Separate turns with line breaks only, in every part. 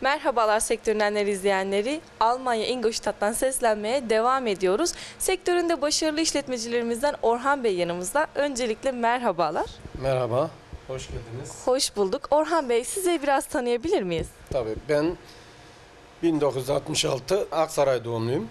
Merhabalar sektöründen izleyenleri. Almanya Ingolstadt'tan seslenmeye devam ediyoruz. Sektöründe başarılı işletmecilerimizden Orhan Bey yanımızda. Öncelikle merhabalar.
Merhaba, hoş geldiniz.
Hoş bulduk. Orhan Bey, sizi biraz tanıyabilir miyiz?
Tabii ben 1966 Aksaray doğumluyum.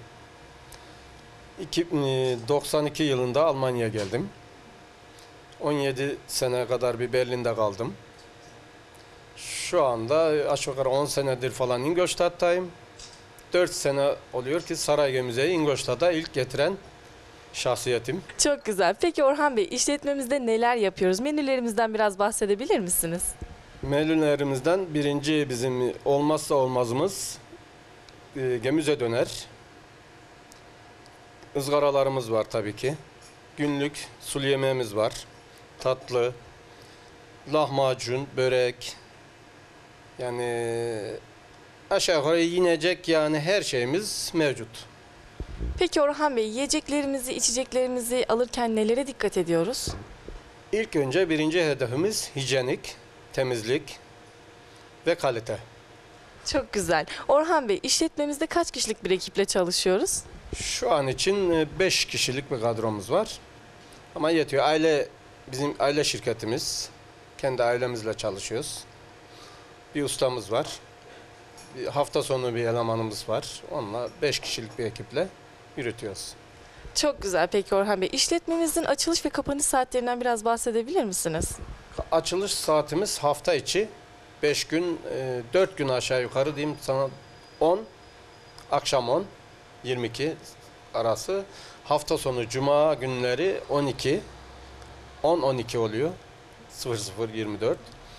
92 yılında Almanya'ya geldim. 17 sene kadar bir Berlin'de kaldım. Şu anda aşağı yukarı 10 senedir falan Ingolstadt'tayım. 4 sene oluyor ki Saray Müzeyi Ingolstadt'a ilk getiren şahsiyetim.
Çok güzel. Peki Orhan Bey, işletmemizde neler yapıyoruz? Menülerimizden biraz bahsedebilir misiniz?
Menülerimizden birinci bizim olmazsa olmazımız gemüze döner. Izgaralarımız var tabii ki. Günlük sulu yemeğimiz var. Tatlı, lahmacun, börek. Yani aşağı yukarı yiyecek yani her şeyimiz mevcut.
Peki Orhan Bey, yiyeceklerimizi, içeceklerimizi alırken nelere dikkat ediyoruz?
İlk önce birinci hedefimiz hijyenik, temizlik ve kalite.
Çok güzel. Orhan Bey, işletmemizde kaç kişilik bir ekiple çalışıyoruz?
Şu an için 5 kişilik bir kadromuz var. Ama yetiyor. Bizim aile şirketimiz. Kendi ailemizle çalışıyoruz. Bir ustamız var. Bir hafta sonu bir elemanımız var. Onunla 5 kişilik bir ekiple yürütüyoruz.
Çok güzel. Peki Orhan Bey, işletmemizin açılış ve kapanış saatlerinden biraz bahsedebilir misiniz?
Açılış saatimiz hafta içi 5 gün, 4 gün aşağı yukarı diyeyim sana 10, akşam 10, 22 arası. Hafta sonu cuma günleri 12, 10-12 oluyor. 00-24.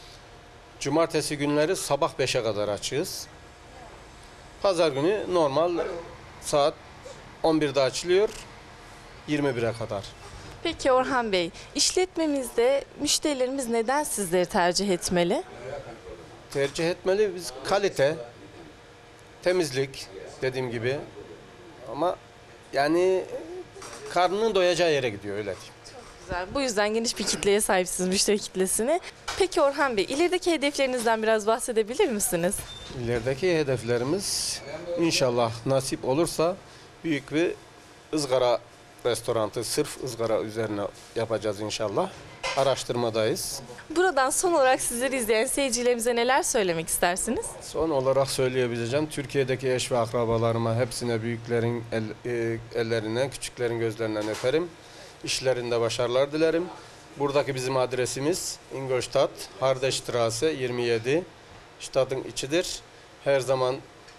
Cumartesi günleri sabah 5'e kadar açığız. Pazar günü normal saat 11'de açılıyor, 21'e kadar.
Peki Orhan Bey, işletmemizde müşterilerimiz neden sizleri tercih etmeli?
Tercih etmeli biz kalite, temizlik dediğim gibi ama yani karnının doyacağı yere gidiyor öyle diyeyim.
Güzel. Bu yüzden geniş bir kitleye sahipsiniz, müşteri kitlesine. Peki Orhan Bey, ilerideki hedeflerinizden biraz bahsedebilir misiniz?
İlerideki hedeflerimiz inşallah nasip olursa büyük bir ızgara restoranı, sırf ızgara üzerine yapacağız inşallah. Araştırmadayız.
Buradan son olarak sizleri izleyen seyircilerimize neler söylemek istersiniz?
Son olarak söyleyebileceğim, Türkiye'deki eş ve akrabalarıma hepsine büyüklerin ellerinden, küçüklerin gözlerinden öperim. İşlerinde başarılar dilerim. Buradaki bizim adresimiz Ingolstadt, Hardestraße 27. Stadt'ın içidir. Her zaman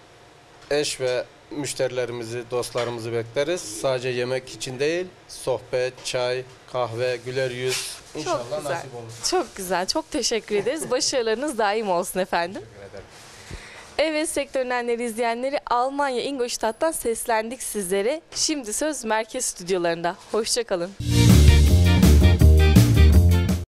eş ve müşterilerimizi, dostlarımızı bekleriz. Sadece yemek için değil, sohbet, çay, kahve, güler yüz inşallah
Çok güzel.
nasip olur.
Çok güzel. Çok teşekkür ederiz. Başarılarınız daim olsun efendim.
Teşekkür ederim.
Evet sektöründen izleyenleri, Almanya Ingolstadt'tan seslendik sizlere. Şimdi söz merkez stüdyolarında. Hoşça kalın.